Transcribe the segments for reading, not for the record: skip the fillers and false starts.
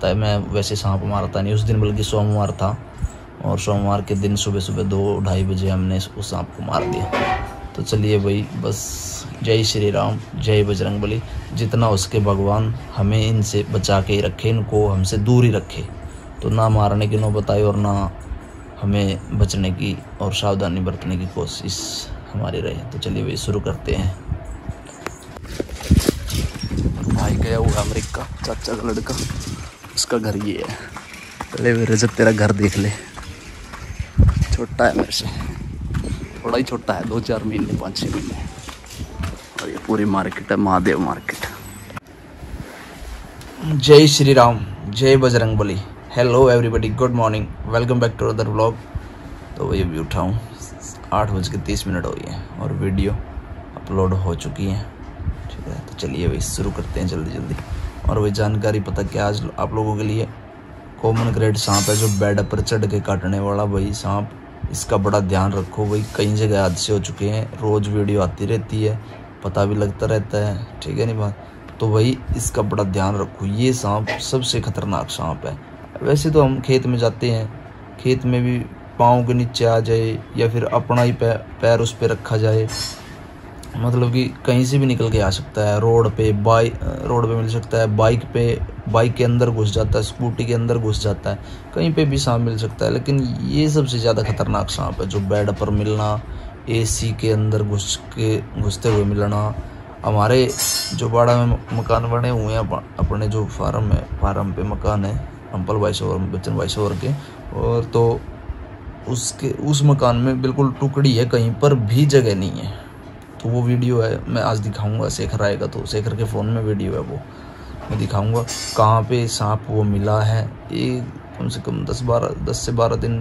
है। मैं वैसे सांप मारता नहीं उस दिन, बल्कि सोमवार था और सोमवार के दिन सुबह सुबह 2-2:30 बजे हमने उस सांप को मार दिया। तो चलिए भाई, बस जय श्री राम, जय बजरंगबली। जितना उसके भगवान हमें इनसे बचा के ही रखे, इनको हमसे दूर ही रखे। तो ना मारने की नौबत आई और ना हमें बचने की और सावधानी बरतने की कोशिश हमारी रहे। तो चलिए भाई शुरू करते हैं। भाई गया हुआ अमेरिका, चाचा का लड़का, उसका घर ये है। चले वे रजत, तेरा घर देख ले। छोटा है मेरे से, थोड़ा ही छोटा है, 2-4 महीने 5-6 महीने। और ये पूरी मार्केट है, महादेव मार्केट। जय श्री राम, जय Bajrangbali. Hello everybody, good morning, welcome back to other vlog. तो वही अभी उठा हूँ, 8:30 हो गई है और वीडियो अपलोड हो चुकी है। ठीक है, तो चलिए भाई शुरू करते हैं जल्दी जल्दी। और वही जानकारी पता क्या आज आप लोगों के लिए, कॉमन ग्रेड सांप है जो बेड पर चढ़ के काटने वाला वही सांप, इसका बड़ा ध्यान रखो भाई। कई जगह हादसे हो चुके हैं, रोज वीडियो आती रहती है, पता भी लगता रहता है, ठीक है नहीं बात। तो वही इसका बड़ा ध्यान रखो, ये सांप सबसे खतरनाक सांप है। वैसे तो हम खेत में जाते हैं, खेत में भी पाँव के नीचे आ जाए या फिर अपना ही पैर उस पर रखा जाए, मतलब कि कहीं से भी निकल के आ सकता है। रोड पे मिल सकता है, बाइक के अंदर घुस जाता है, स्कूटी के अंदर घुस जाता है, कहीं पे भी सांप मिल सकता है। लेकिन ये सबसे ज़्यादा खतरनाक सांप है, जो बेड पर मिलना, एसी के अंदर घुसते हुए मिलना। हमारे जो बाड़ा में मकान बने हुए हैं, अपने जो फार्म पे मकान है अंपल भाई शोर, बच्चन भाई शोर के, और तो उस मकान में बिल्कुल टुकड़ी है, कहीं पर भी जगह नहीं है। तो वो वीडियो है, मैं आज दिखाऊंगा। शेखर आएगा तो शेखर के फ़ोन में वीडियो है, वो मैं दिखाऊंगा कहाँ पे सांप वो मिला है। ये कम से कम 10 से 12 दिन,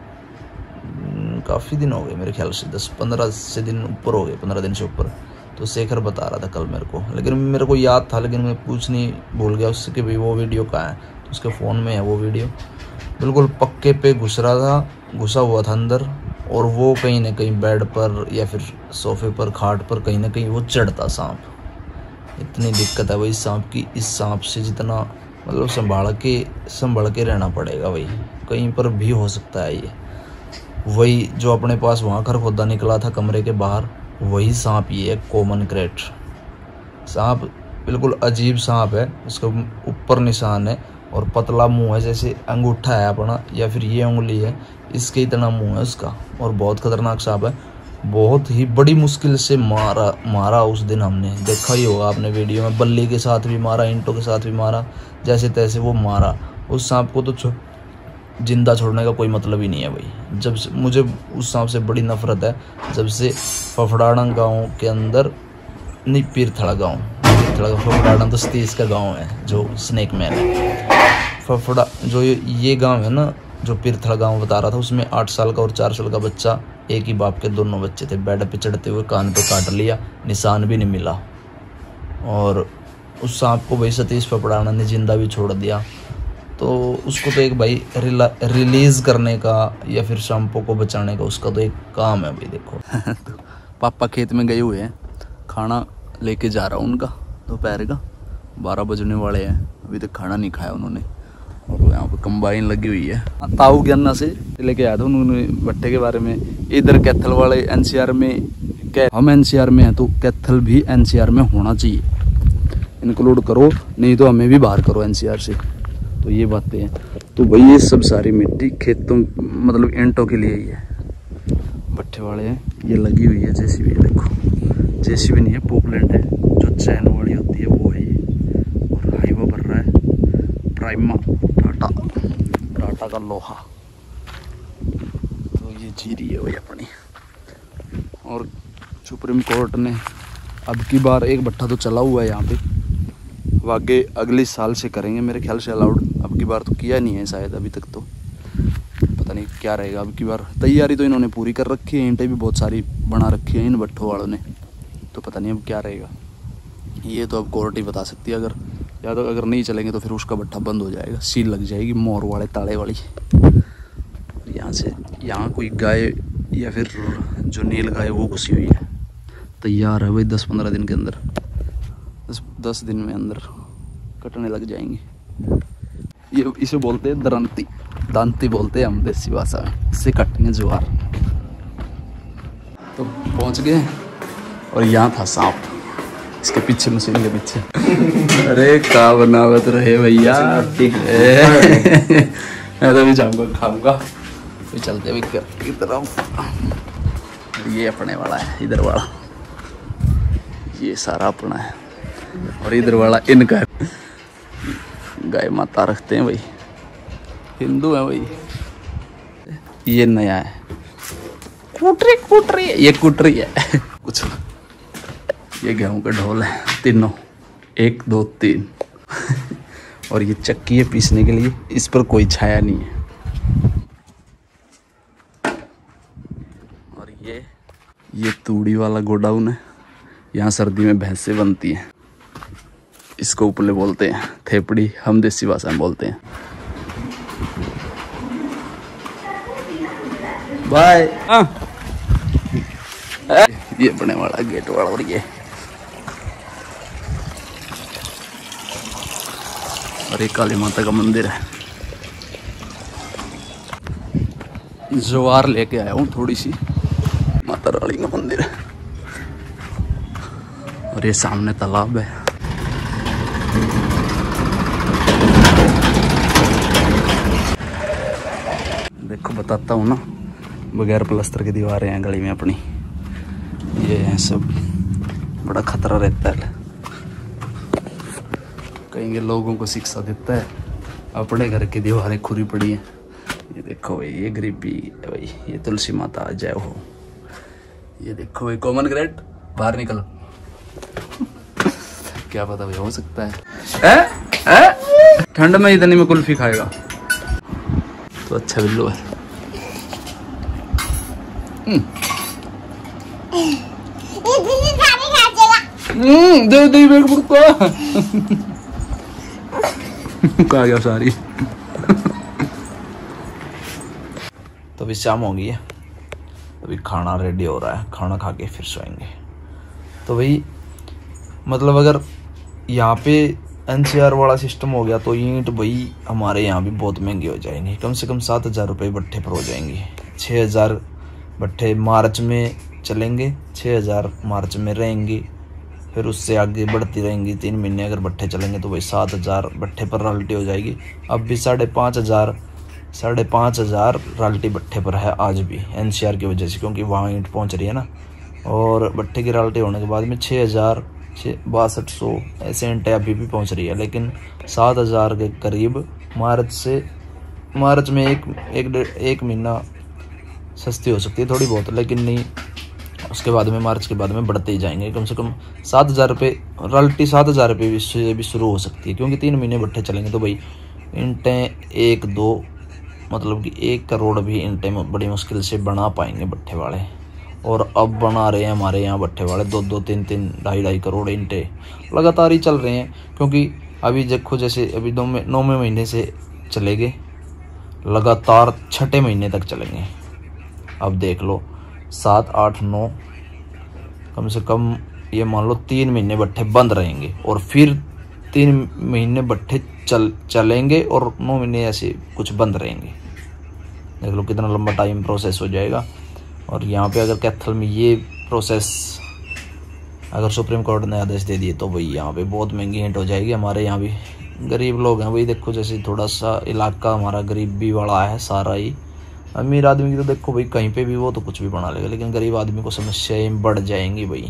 काफ़ी दिन हो गए मेरे ख्याल से, 10-15 से दिन ऊपर हो गए, 15 दिन से ऊपर। तो शेखर बता रहा था कल मेरे को, लेकिन मेरे को याद था, लेकिन मैं पूछनी भूल गया उससे कि भाई वो वीडियो कहाँ है। तो उसके फ़ोन में है वो वीडियो। बिल्कुल पक्के पे घुसा हुआ था अंदर, और वो कहीं ना कहीं बेड पर या फिर सोफे पर, खाट पर कहीं ना कहीं वो चढ़ता सांप। इतनी दिक्कत है भाई सांप की। इस सांप से जितना मतलब संभाल के रहना पड़ेगा भाई, कहीं पर भी हो सकता है ये। वही जो अपने पास वहाँ खरखोदा निकला था कमरे के बाहर, वही सांप ये है, कॉमन क्रेट सांप। बिल्कुल अजीब सांप है, उसका ऊपर निशान है और पतला मुंह है, जैसे अंगूठा है अपना या फिर ये उंगली है, इसके इतना मुंह है उसका। और बहुत खतरनाक सांप है, बहुत ही बड़ी मुश्किल से मारा उस दिन हमने, देखा ही होगा आपने वीडियो में। बल्ली के साथ भी मारा, ईंटों के साथ भी मारा, जैसे तैसे वो मारा उस सांप को। तो जिंदा छोड़ने का कोई मतलब ही नहीं है भाई। जब से मुझे उस सांप से बड़ी नफरत है, जब से फफड़ाना गाँव के अंदर, नहीं पीरथड़ा गाँव, फफड़ाना तो सतीश का गाँव है जो स्नेक मैन है। फफड़ा जो ये गाँव है ना, जो पीरथड़ा गाँव बता रहा था, उसमें 8 साल का और 4 साल का बच्चा, एक ही बाप के दोनों बच्चे थे, बेड पे चढ़ते हुए कान पे काट लिया, निशान भी नहीं मिला। और उस सांप को भाई सतीश फफड़ाना ने जिंदा भी छोड़ दिया। तो उसको तो एक भाई रिलीज करने का या फिर सांपों को बचाने का उसका तो एक काम है भाई। देखो तो पापा खेत में गए हुए हैं, खाना लेके जा रहा हूँ उनका। दोपहर का 12 बजने वाले हैं, अभी तक खाना नहीं खाया उन्होंने। और यहाँ पे कंबाइन लगी हुई है, ताऊ ज्ञाना से लेके आया था उन्होंने भट्टे के बारे में। इधर कैथल वाले एनसीआर में, हम एनसीआर में हैं तो कैथल भी एनसीआर में होना चाहिए, इंक्लूड करो, नहीं तो हमें भी बाहर करो एनसीआर से। तो ये बातें हैं। तो भाई ये सब सारी मिट्टी खेतों, मतलब ईंटों के लिए ही है, भट्टे वाले हैं। ये लगी हुई है जेसीबी, देखो जेसीबी नहीं है, पोपलेंट है, जो चैन वाली होती है वो है ये। और हाईवा भर रहा है प्राइमा टाटा का लोहा। तो ये जीरी है भाई अपनी। और सुप्रीम कोर्ट ने अब की बार एक भट्टा तो चला हुआ है यहाँ पे, आगे अगले साल से करेंगे मेरे ख्याल से अलाउड। अब की बार तो किया नहीं है शायद अभी तक, तो पता नहीं क्या रहेगा अब की बार। तैयारी तो इन्होंने पूरी कर रखी है, ईंटें भी बहुत सारी बना रखी है इन भट्टों वालों ने, तो पता नहीं अब क्या रहेगा। ये तो अब कोर्ट ही बता सकती है। अगर या तो अगर नहीं चलेंगे तो फिर उसका भट्टा बंद हो जाएगा, सील लग जाएगी मोर वाले ताले वाली। यहाँ कोई गाय या फिर जो नील गाय वो घुसी हुई है, तैयार है भाई 10-15 दिन के अंदर, 10 दिन में अंदर कटने लग जाएंगे। ये इसे बोलते हैं दरंती, दांती बोलते हैं हम देसी भाषा में। इससे कटेंगे ज्वार। तो पहुंच गए और यहाँ था सांप, इसके पीछे, मशीन के पीछे। अरे का बनावत रहे भैया, मैं तो भी जाऊंगा खाऊंगा। तो चलते भी की तरफ। ये अपने वाला है, इधर वाला ये सारा अपना है, और इधर वाला इनका है। गाय माता रखते हैं भाई, हिंदू है भाई। ये नया है, कुटरी ये कुटरी है कुछ। ये गेहूं का ढोल है, तीनों 1 2 3 और ये चक्की है पीसने के लिए, इस पर कोई छाया नहीं है। और ये तूड़ी वाला गोडाउन है, यहाँ सर्दी में भैंसें बनती हैं। इसको उपले बोलते हैं, थेपड़ी हम देसी भाषा में बोलते हैं। बाय। ये बने वाला गेट वाला, और ये काली माता का मंदिर है। ज्वार लेके आया हूँ थोड़ी सी, माता रानी का मंदिर है। और ये सामने तालाब है। देखो बताता हूँ ना, बगैर प्लास्टर की दीवारें हैं गली में अपनी। ये है सब, बड़ा खतरा रहता है। कहेंगे लोगों को शिक्षा देता है, अपने घर की दीवारें खुरी पड़ी हैं। ये देखो भाई, ये गरीबी है भाई। ये तुलसी माता जय हो। ये देखो भाई, कॉमन ग्रेड, बाहर निकलो। क्या पता भाई, हो सकता है ठंड में इतनी में कुल्फी खाएगा तो अच्छा बिल्लू है। दे दे बैग बुड़का कहा गया सारी। तो अभी शाम हो गई है, अभी खाना रेडी हो रहा है, खाना खा के फिर सोएंगे। तो भाई मतलब अगर यहाँ पे NCR वाला सिस्टम हो गया तो ईंट भाई हमारे यहाँ भी बहुत महंगी हो जाएंगी। कम से कम 7,000 रुपये भट्ठे पर हो जाएंगे। 6,000 भट्ठे मार्च में चलेंगे, 6,000 मार्च में रहेंगी, फिर उससे आगे बढ़ती रहेंगी। 3 महीने अगर भट्ठे चलेंगे तो भाई 7,000 भट्ठे पर रॉयल्टी हो जाएगी। अब भी 5,500 रॉयल्टी भट्ठे पर है आज भी, NCR की वजह से, क्योंकि वहाँ ईंट पहुँच रही है ना। और भट्ठे की रॉयल्टी होने के बाद में 6,6200 ऐसे ईंटें अभी भी पहुँच रही है। लेकिन 7,000 के करीब मार्च में एक महीना सस्ती हो सकती है थोड़ी बहुत, लेकिन नहीं, उसके बाद में मार्च के बाद में बढ़ते ही जाएंगे। कम से कम 7,000 रुपये रॉयल्टी, 7,000 रुपये से भी शुरू हो सकती है, क्योंकि 3 महीने भट्ठे चलेंगे तो भाई ईंटें 1-2 मतलब कि 1 करोड़ भी ईंटें बड़ी मुश्किल से बना पाएंगे भट्ठे वाले। और अब बना रहे हैं हमारे यहाँ भट्ठे वाले 2-2, 3-3, 2.5 करोड़ ईंटें लगातार ही चल रहे हैं। क्योंकि अभी देखो, जैसे अभी 9वें महीने से चलेंगे, लगातार 6ठे महीने तक चलेंगे। अब देख लो 7, 8, 9, कम से कम ये मान लो 3 महीने भट्ठे बंद रहेंगे, और फिर 3 महीने भट्ठे चलेंगे, और 9 महीने ऐसे कुछ बंद रहेंगे। देख लो कितना लंबा टाइम प्रोसेस हो जाएगा। और यहाँ पे अगर कैथल में ये प्रोसेस अगर सुप्रीम कोर्ट ने आदेश दे दिए तो भाई यहाँ पे बहुत महंगी ईंट हो जाएगी। हमारे यहाँ भी गरीब लोग हैं भाई, देखो जैसे थोड़ा सा इलाका हमारा गरीबी वाला है सारा ही। अमीर आदमी की तो देखो भाई कहीं पे भी वो तो कुछ भी बना लेगा, लेकिन गरीब आदमी को समस्याएं बढ़ जाएंगी भाई।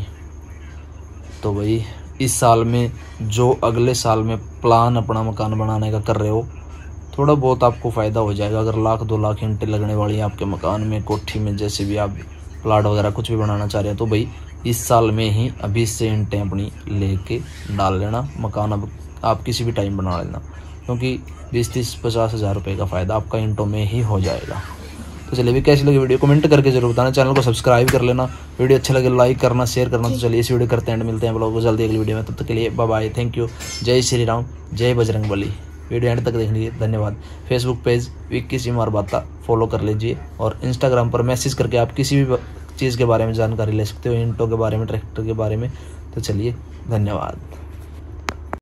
तो भाई इस साल में जो अगले साल में प्लान अपना मकान बनाने का कर रहे हो, थोड़ा बहुत आपको फ़ायदा हो जाएगा। अगर 1,00,000-2 लाख ईंटें लगने वाली हैं आपके मकान में, कोठी में, जैसे भी आप प्लाट वगैरह कुछ भी बनाना चाह रहे हैं, तो भाई इस साल में ही अभी से ईंटें अपनी लेके डाल लेना। मकान अब आप किसी भी टाइम बना लेना, क्योंकि 20-30-50 हज़ार रुपये का फ़ायदा आपका ईंटों में ही हो जाएगा। तो चलिए भी कैसी लगी वीडियो कमेंट करके जरूर बताना, चैनल को सब्सक्राइब कर लेना, वीडियो अच्छा लगे लाइक करना, शेयर करना। तो चलिए इस वीडियो करते हैं, मिलते हैं आप लोगों को जल्दी अगली वीडियो में। तब तक के लिए बाय बाय, थैंक यू, जय श्री राम, जय बजरंगबली। वीडियो एंड तक देखने के लिए धन्यवाद। फेसबुक पेज विक्की सिमार बाता फॉलो कर लीजिए, और इंस्टाग्राम पर मैसेज करके आप किसी भी चीज़ के बारे में जानकारी ले सकते हो, ईंटों के बारे में, ट्रैक्टर के बारे में। तो चलिए धन्यवाद।